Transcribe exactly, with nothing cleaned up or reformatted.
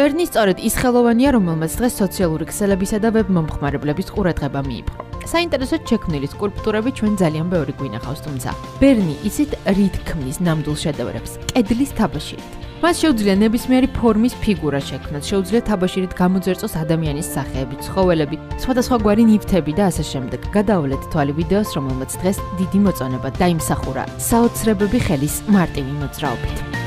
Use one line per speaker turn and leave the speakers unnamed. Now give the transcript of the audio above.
ბერნი სწორედ ის ხელოვანია, რომელმაც დღეს სოციალური ქსელებისა და ვებ მომხმარებლების ყურადღება მიიპყრო. საინტერესოდ შექმნილი სკულპტურები ჩვენ ძალიან ბევრი გვინახავს, თუმცა ბერნი იცით რით ქმნის ნამდვილ შედევრებს? კედლის თაბაშირით. მას შეუძლია ნებისმიერი ფორმის ფიგურა შექმნას, შეუძლია თაბაშირით გამოძერწოს ადამიანის სახეები, ცხოველები, სხვადასხვაგვარი ნივთები და ასე შემდეგ. გადავლეთ თვალი ვიდეოს, რომელმაც დღეს დიდი მოწონება დაიმსახურა საოცრებები ხელის მარტივი მოძრაობით.